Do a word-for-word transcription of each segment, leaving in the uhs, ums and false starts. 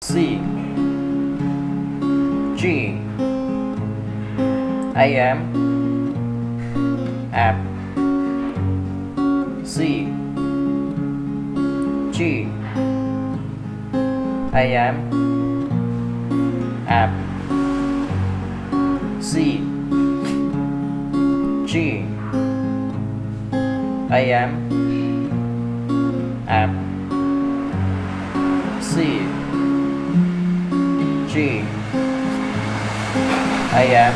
C, G, A M, F, C, G, A M, F, C, G, A M, F, C, G, A M,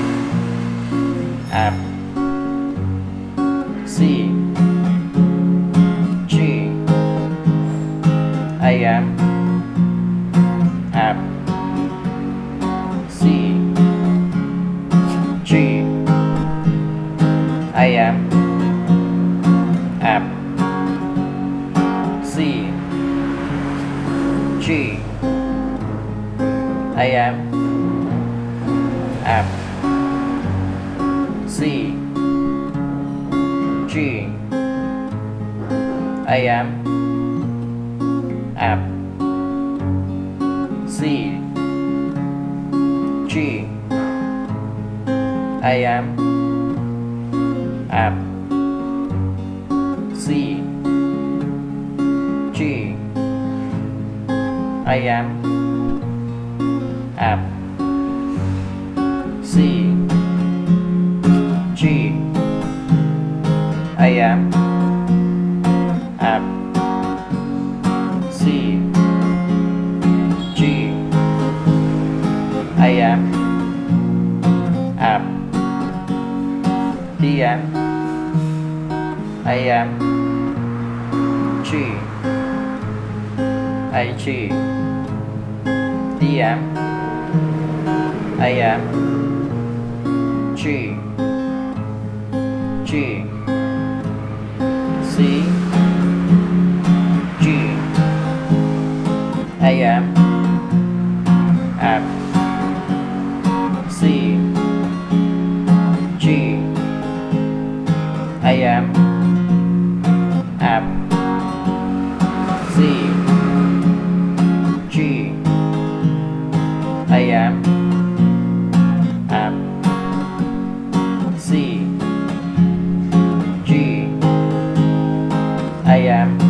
F, C, G, A M, F, C, G, A M, F, C, G, A M, F, C, G, A M, F, C, G, A M, F, C, G, A M, F, C, G, A M, F, C, G, A M, F, D M, A M, G, A G, D M, A M, G, G, C, G, A M, F, C, G, A M, F, C, G, A M, F, C, G, A M,